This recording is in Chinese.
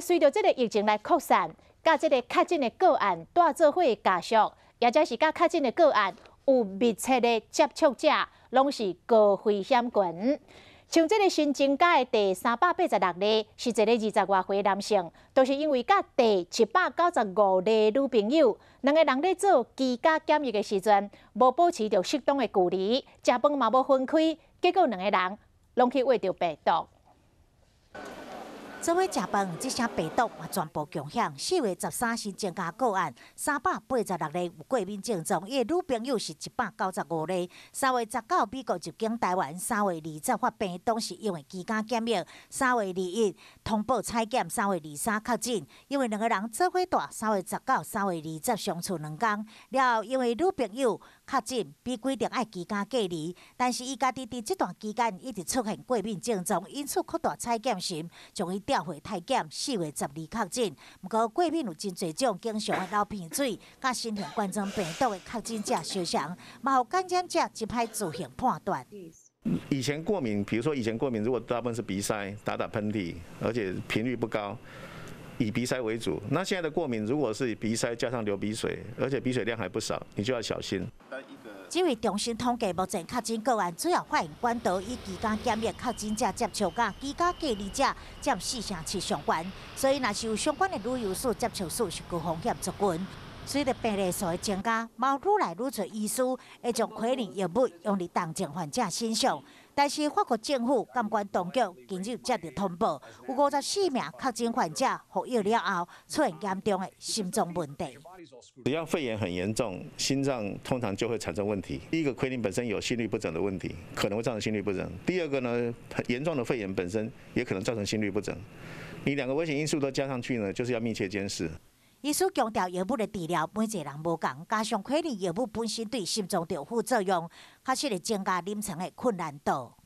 随着这个疫情来扩散，甲这个确诊的个案带做伙加速，也则是甲确诊的个案有密切的接触者，拢是高危险群。像这个新增加的第386例，是一个20外岁男性，都是因为甲第795例女朋友，两个人咧做居家检疫的时阵，无保持着适当的距离，食饭嘛无分开，结果两个人拢去喂着病毒。 做伙食饭，这些病毒嘛全部共享。4月13新增加个案386例有过敏症状，伊的女朋友是195例。3月19美国入境台湾，3月20发病，当时因为居家检疫。3月21通报采检，3月23确诊。因为两个人做伙住，3月19、3月20相处2天。了后因为女朋友确诊，比规定爱居家隔离，但是伊家己伫这段期间一直出现过敏症状，因此扩大采检时，将伊调回体检。4月12确诊，不过过敏有真侪种，经常的流鼻水、甲新型冠状病毒的确诊者相像，嘛有感染者真歹自行判断。 以前过敏，比如说以前过敏，如果大部分是鼻塞、打喷嚏，而且频率不高，以鼻塞为主。那现在的过敏，如果是鼻塞加上流鼻水，而且鼻水量还不少，你就要小心。 这位中心统计，目前确诊个案主要反映管道与居家检疫确诊者接触甲居家隔离者占4成7相关，所以若是有相关的旅游史、接触史是高风险族群。随着病例数的增加，嘛愈来愈多医师会将可能药物用伫重症患者身上。但是法国政府监管当局今日接到通报，有54名确诊患者服药了后出现严重的心脏问题。 只要肺炎很严重，心脏通常就会产生问题。第一个，奎宁本身有心律不整的问题，可能会造成心律不整；第二个呢，很严重的肺炎本身也可能造成心律不整。你两个危险因素都加上去呢，就是要密切监视。 医师强调，药物的治疗每一个人无同，加上可能药物本身对心脏有副作用，确实会增加临床的困难度。